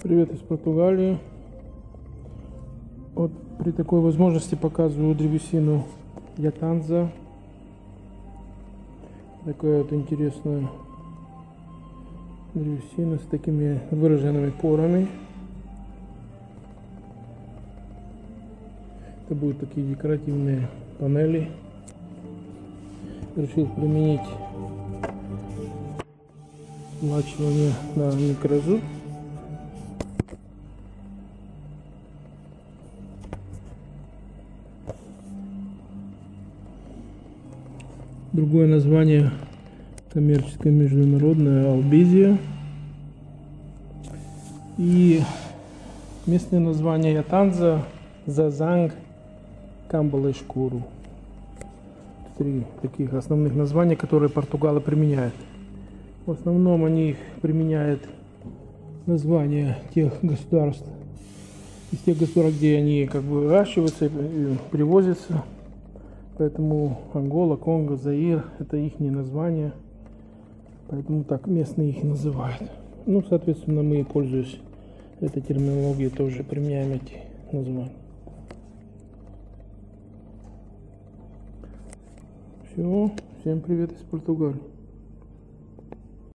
Привет из Португалии. Вот при такой возможности показываю древесину Ятанза. Такая вот интересная древесина с такими выраженными порами. Это будут такие декоративные панели. Решил применить смачивание на микрозуб. Другое название коммерческое международное Албизия. И местное название Ятанза Зазанг Камбалешкуру. Три таких основных названия, которые португалы применяют. В основном они их применяют названия тех государств, из тех государств, где они как бы выращиваются и привозятся. Поэтому Ангола, Конго, Заир — это их названия. Поэтому так местные их называют. Ну, соответственно, мы, пользуясь этой терминологией, тоже применяем эти названия. Все, всем привет из Португалии.